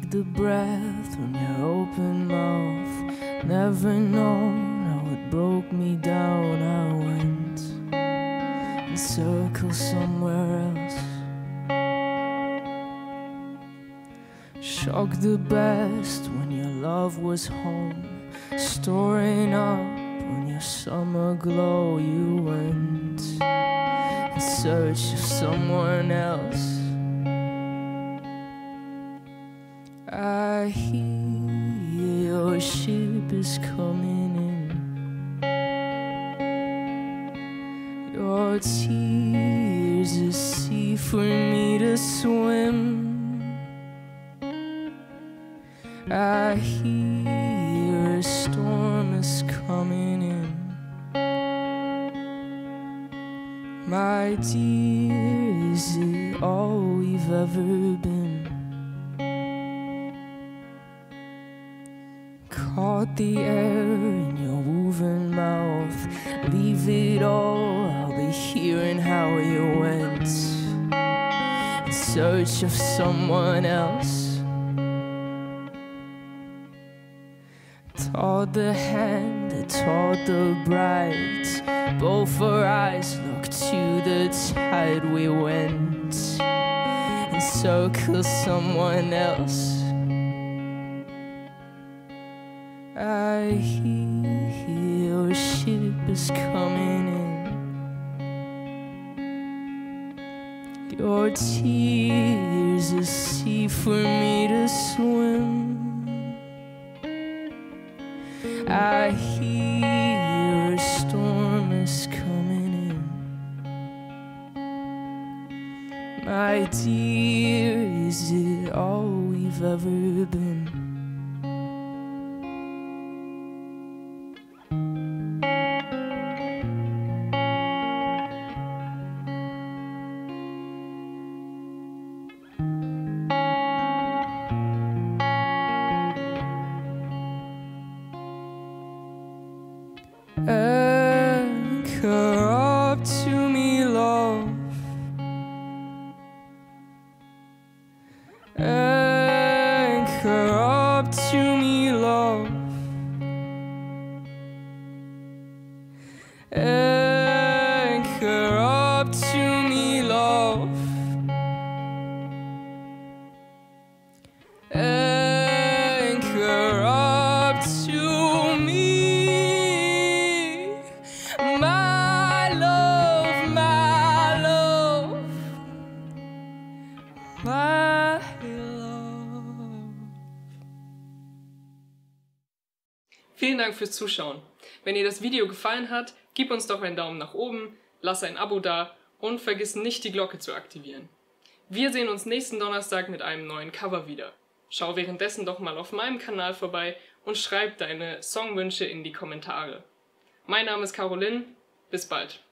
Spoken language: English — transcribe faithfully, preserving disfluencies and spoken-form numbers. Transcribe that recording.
the breath from your open mouth. Never known how it broke me down. I went in circles somewhere else. Shocked the best when your love was home. Storing up on your summer glow. You went in search of someone else. I hear your ship is coming in. Your tears a sea for me to swim. I hear a storm is coming in. My dear, is it all we've ever been? Caught the air in your woven mouth. Leave it all, I'll be hearing how you went in search of someone else. Taught the hand that taught the bright. Both our eyes looked to the tide. We went in circles someone else. I hear your ship is coming in. Your tears a sea for me to swim. I hear a storm is coming in. My dear, is it all we've ever been? Anchor up to me, love. Anchor up to me, love. Anchor up to me, love. Anchor up to me. My love, my love, my love. Vielen Dank fürs Zuschauen. Wenn dir das Video gefallen hat, gib uns doch einen Daumen nach oben, lass ein Abo da und vergiss nicht, die Glocke zu aktivieren. Wir sehen uns nächsten Donnerstag mit einem neuen Cover wieder. Schau währenddessen doch mal auf meinem Kanal vorbei und schreib deine Songwünsche in die Kommentare. Mein Name ist Caroline, bis bald.